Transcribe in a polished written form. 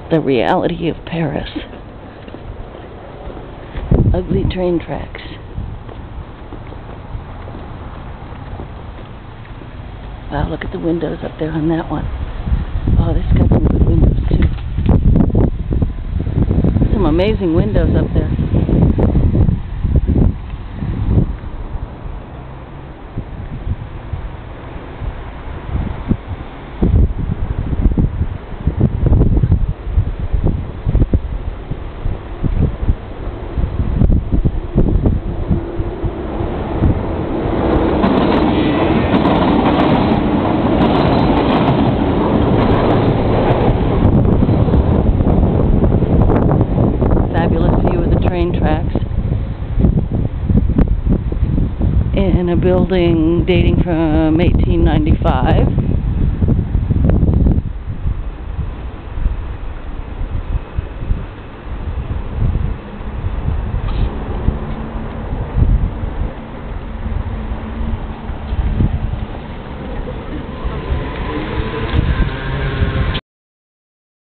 The reality of Paris. Ugly train tracks. Wow, look at the windows up there on that one. Oh, this got some good windows too. Some amazing windows up there. Train tracks in a building dating from 1895.